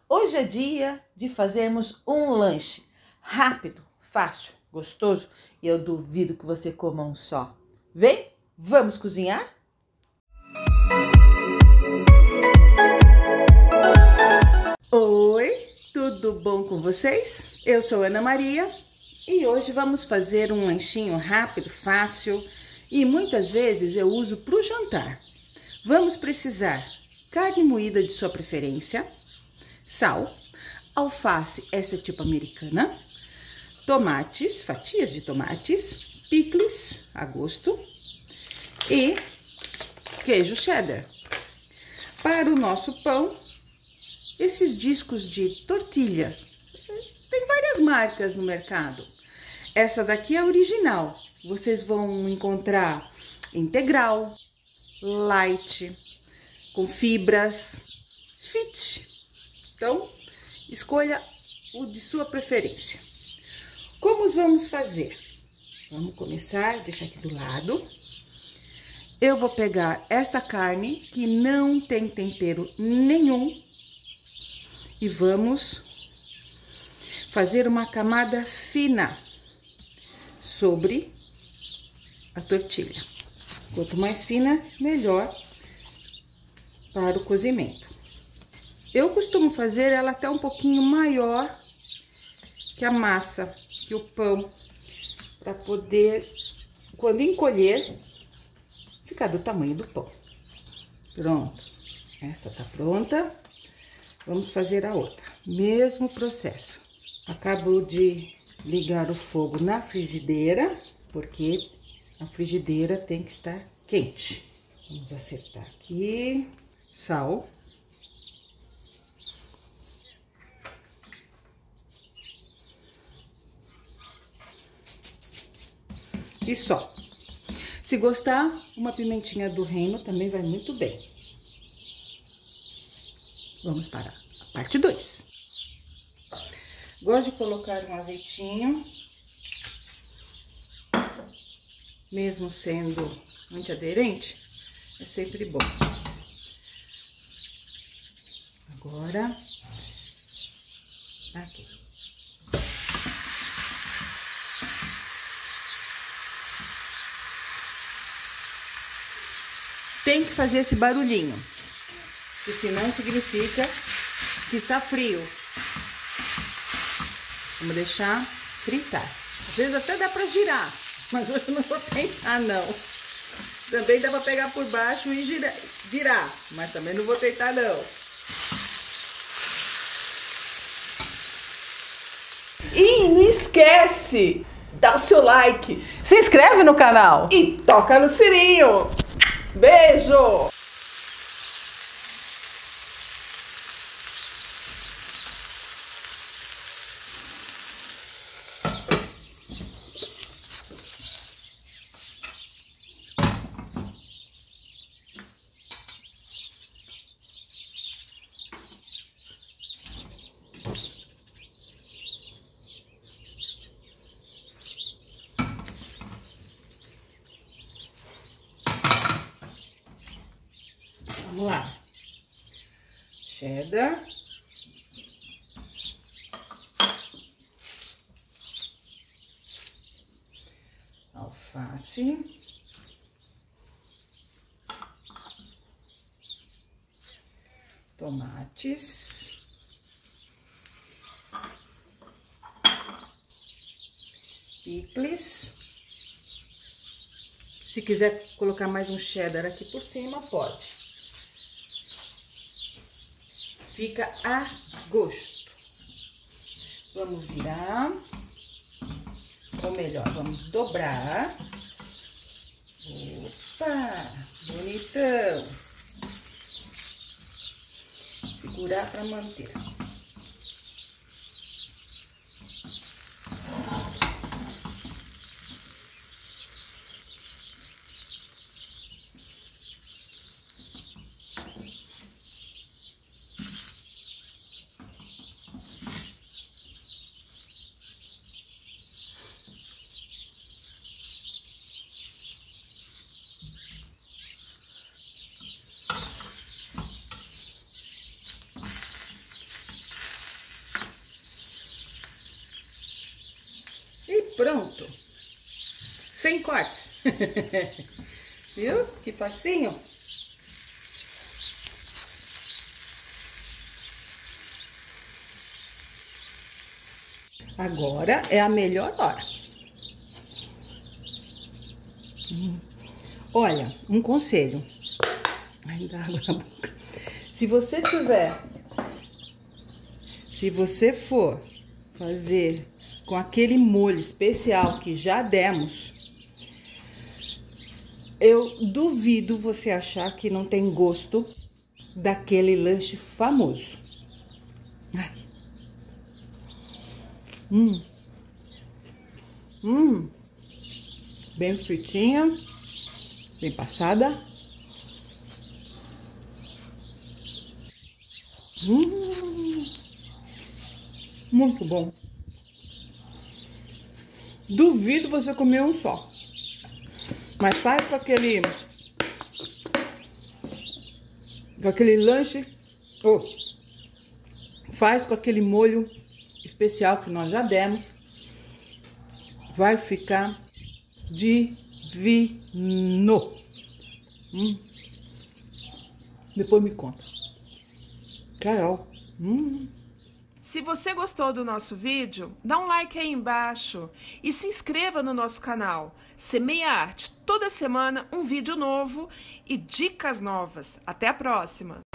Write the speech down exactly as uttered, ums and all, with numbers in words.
Hoje é dia de fazermos um lanche rápido, fácil, gostoso e eu duvido que você coma um só. Vem, vamos cozinhar? Oi, tudo bom com vocês? Eu sou Ana Maria e hoje vamos fazer um lanchinho rápido, fácil e muitas vezes eu uso para o jantar. Vamos precisar carne moída de sua preferência, sal, alface, esta tipo americana, tomates, fatias de tomates, picles a gosto e queijo cheddar. Para o nosso pão, esses discos de tortilha, tem várias marcas no mercado. Essa daqui é a original, vocês vão encontrar integral, light, com fibras, fit. Então, escolha o de sua preferência. Como vamos fazer? Vamos começar, deixar aqui do lado. Eu vou pegar esta carne que não tem tempero nenhum e vamos fazer uma camada fina sobre a tortilha. Quanto mais fina, melhor para o cozimento. Eu costumo fazer ela até um pouquinho maior que a massa, que o pão, para poder, quando encolher, ficar do tamanho do pão. Pronto, essa tá pronta. Vamos fazer a outra, mesmo processo. Acabo de ligar o fogo na frigideira, porque a frigideira tem que estar quente. Vamos acertar aqui, sal. E só. Se gostar, uma pimentinha do reino também vai muito bem. Vamos para a parte dois. Gosto de colocar um azeitinho, mesmo sendo antiaderente, é sempre bom. Agora, aqui. Tem que fazer esse barulhinho, porque senão significa que está frio. Vamos deixar fritar. Às vezes até dá para girar, mas hoje eu não vou tentar não. Também dá para pegar por baixo e girar, virar, mas também não vou tentar não. E não esquece, dá o seu like, Se inscreve no canal e toca no sininho. Beijo! Vamos lá. Cheddar. Alface. Tomates. Picles. Se quiser colocar mais um cheddar aqui por cima, pode. Fica a gosto. Vamos virar. Ou melhor, vamos dobrar. Opa! Bonitão! Segurar para manter. pronto. Sem cortes. Viu? Que facinho. Agora é a melhor hora. Hum. Olha, um conselho. Ai, dá água na boca. Se você tiver, se você for fazer com aquele molho especial que já demos, eu duvido você achar que não tem gosto daquele lanche famoso. Ai. Hum. Hum. Bem fritinha, bem passada. Hum. Muito bom. Duvido você comer um só. Mas faz com aquele... Com aquele lanche... Oh, faz com aquele molho especial que nós já demos. Vai ficar divino. Hum. Depois me conta. Carol. Hum. Se você gostou do nosso vídeo, dá um like aí embaixo e se inscreva no nosso canal. Semeia Arte, toda semana um vídeo novo e dicas novas. Até a próxima!